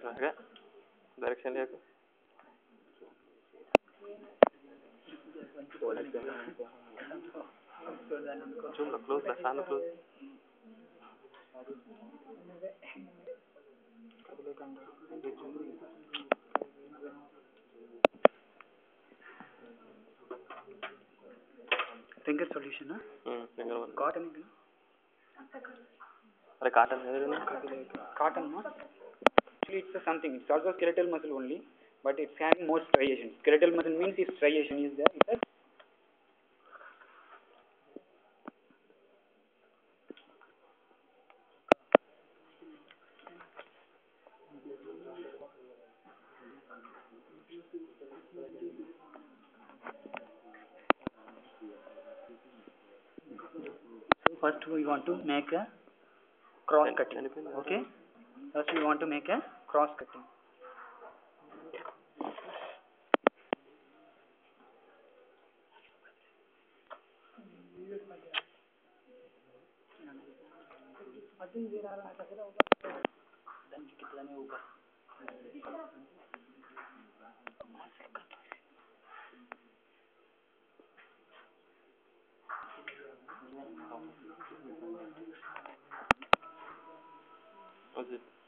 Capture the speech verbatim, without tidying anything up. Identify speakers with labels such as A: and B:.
A: Okay. Direction here. Zoom close the fan close.
B: Finger solution, huh?
A: Hmm. Finger one.
B: Cotton.
A: Are cotton?
B: Cotton, no? Actually, it's a something. It's also skeletal muscle only, but it's having more striation. Skeletal muscle means its striation is there. Is that? First, we want to make a cross cutting. Okay. First, we want to make a cross cutting.
A: What's it?